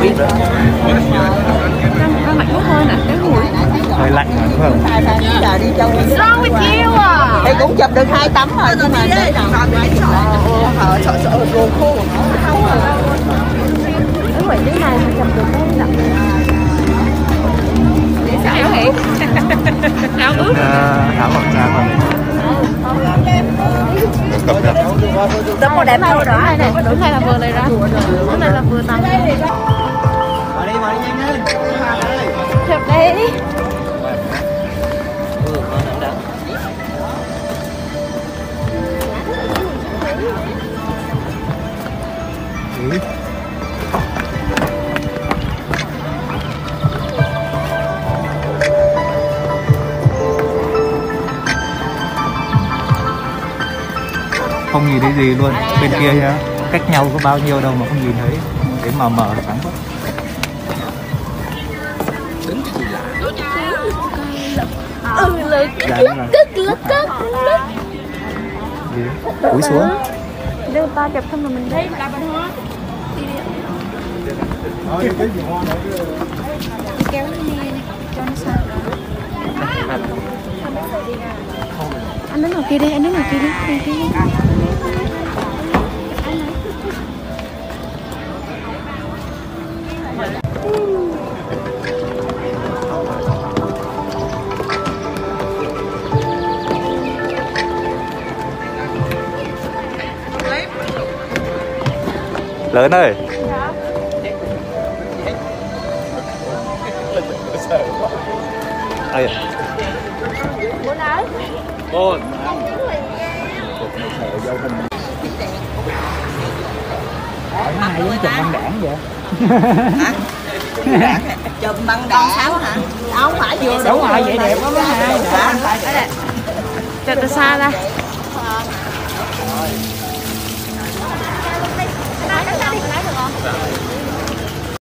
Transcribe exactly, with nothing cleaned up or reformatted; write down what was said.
biết nữa. Nó lạnh quá hơi nè, cái mùi Hơi lạnh mà đúng không? wrong with you à? Thì cũng chụp được hai tấm rồi nhưng mà để nào họ sợ sợ ruột khô của nó không à. Đúng rồi, cái này mà chụp được cái nặng. Áo hỉ. Áo ướt. Áo mặc ra con này. Tấm màu đẹp đâu đó này này, đúng này là vừa này ra. Cái này là vừa tầm. Mà đi mà đi nhanh lên. Chụp đây đi. Ừ. Không nhìn thấy gì luôn, bên kia nhá, cách nhau có bao nhiêu đâu mà không nhìn thấy, cái mờ mờ sáng quá. Ừ, lực cất lực cất lực. Cúi xuống. Đưa ta chụp xong rồi mình đi. Kéo lên nè, cho nó sao. Anh đứng ngoài kia đi, anh đứng ngoài kia đi, ngoài kia đi. Lớn ơi. Đây. Muốn ơi. Bốn. Hai giống chùm băng đảng vậy. Hả? Chùm băng đảng hả? Không phải vừa đúng rồi, vậy đẹp quá hai. Chụp từ xa ra. Hả?